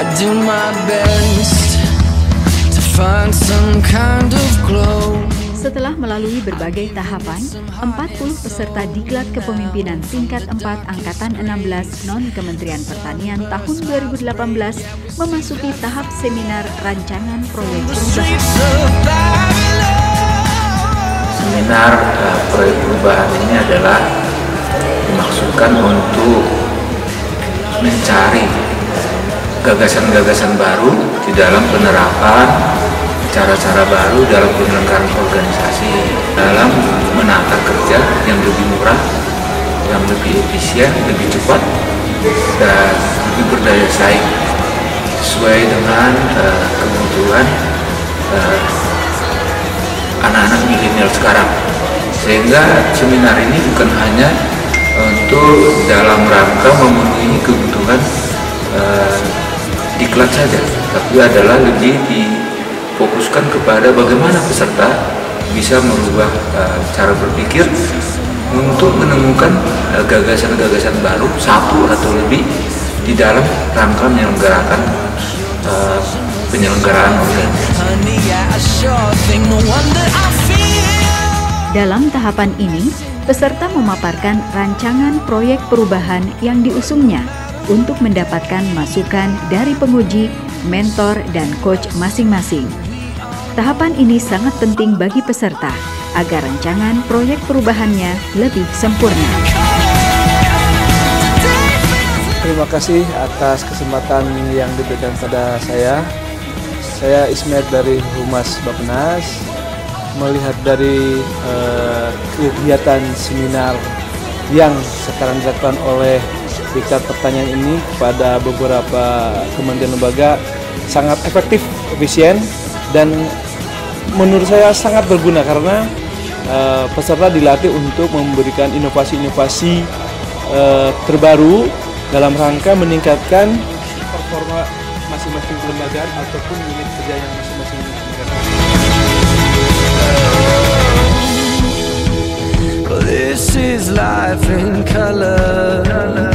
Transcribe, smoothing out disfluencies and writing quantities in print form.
I do my best to find some kind of glow. Setelah melalui berbagai tahapan, 40 peserta Diklat Kepemimpinan Tingkat 4 Angkatan 16 Non-Kementerian Pertanian tahun 2018 memasuki tahap seminar rancangan proyek perubahan. Seminar proyek perubahan ini adalah dimaksudkan untuk mencari gagasan-gagasan baru di dalam penerapan cara-cara baru dalam penyelenggaraan organisasi, dalam menata kerja yang lebih murah, yang lebih efisien, lebih cepat, dan lebih berdaya saing sesuai dengan kebutuhan anak-anak milenial sekarang. Sehingga seminar ini bukan hanya untuk dalam rangka memenuhi kebutuhan diklat saja, tapi adalah lebih difokuskan kepada bagaimana peserta bisa merubah cara berpikir untuk menemukan gagasan-gagasan baru satu atau lebih di dalam rangka menyelenggarakan penyelenggaraan organisasi. Dalam tahapan ini, peserta memaparkan rancangan proyek perubahan yang diusungnya untuk mendapatkan masukan dari penguji, mentor, dan coach masing-masing. Tahapan ini sangat penting bagi peserta agar rancangan proyek perubahannya lebih sempurna. Terima kasih atas kesempatan yang diberikan pada saya. Saya Ismet dari Humas Bappenas, melihat dari kegiatan seminar yang sekarang dilakukan oleh Diklat Pertanian ini kepada beberapa kementerian lembaga sangat efektif, efisien, dan menurut saya sangat berguna karena peserta dilatih untuk memberikan inovasi-inovasi terbaru dalam rangka meningkatkan performa masing-masing kelembagaan ataupun unit kerja yang masing-masing mereka. This is life in color.